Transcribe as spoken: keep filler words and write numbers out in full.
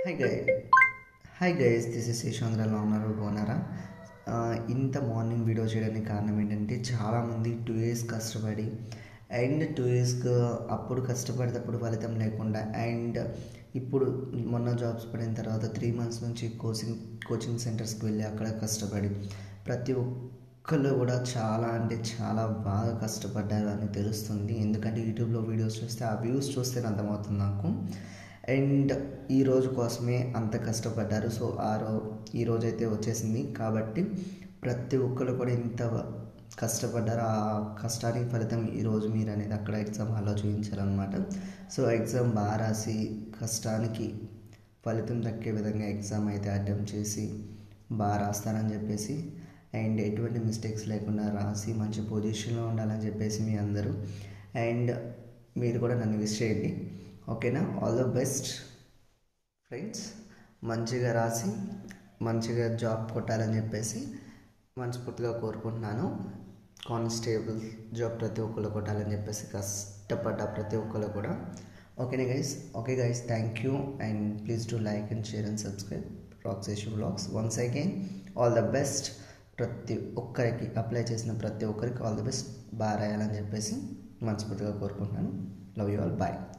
Hi guys, hi guys, this is Ishandra Launaru Bonara. ఇంత morning video చేయడానికి కారణం ఏంటంటే చాలామంది టూ ఇయర్స్ కష్టపడి అండ్ టూ ఇయర్స్కి అప్పుడు కష్టపడేటప్పుడు ఫలితం లేకుండా అండ్ ఇప్పుడు మొన్న జాబ్స్ పడిన తర్వాత త్రీ మంత్స్ నుంచి కోచింగ్ కోచింగ్ సెంటర్స్కి వెళ్ళి అక్కడ కష్టపడి ప్రతి ఒక్కళ్ళు కూడా చాలా అంటే చాలా బాగా కష్టపడ్డారు అని తెలుస్తుంది. ఎందుకంటే యూట్యూబ్లో వీడియోస్ చూస్తే ఆ వ్యూస్ చూస్తే అర్థమవుతుంది నాకు. అండ్ ఈరోజు కోసమే అంత కష్టపడ్డారు. సో ఆ రో ఈరోజు అయితే వచ్చేసింది కాబట్టి ప్రతి ఒక్కరు కూడా ఇంత కష్టపడ్డారు. ఆ కష్టానికి ఫలితం ఈరోజు మీరు అనేది అక్కడ ఎగ్జామ్ హాల్లో చూపించాలన్నమాట. సో ఎగ్జామ్ బాగా రాసి కష్టానికి ఫలితం దక్కే విధంగా ఎగ్జామ్ అయితే అటెంప్ట్ చేసి బాగా రాస్తారని చెప్పేసి అండ్ ఎటువంటి మిస్టేక్స్ లేకుండా రాసి మంచి పొజిషన్లో ఉండాలని చెప్పేసి మీ అందరూ అండ్ మీరు కూడా నన్ను విష్ చేయండి. ఓకేనా? All the best friends. మంచిగా రాసి మంచిగా జాబ్ కొట్టాలని చెప్పేసి మనస్ఫూర్తిగా కోరుకుంటున్నాను. కానిస్టేబుల్ జాబ్ ప్రతి ఒక్కరు కొట్టాలని చెప్పేసి కష్టపడ్డ ప్రతి ఒక్కరు కూడా. ఓకేనా guys? Okay guys, thank you and please to like and share and subscribe రాక్సేషు vlogs. Once again all the best. ప్రతి ఒక్కరికి అప్లై చేసిన ప్రతి ఒక్కరికి ఆల్ ద బెస్ట్, బాగా రాయాలని చెప్పేసి మనస్ఫూర్తిగా కోరుకుంటున్నాను. Love you all, bye.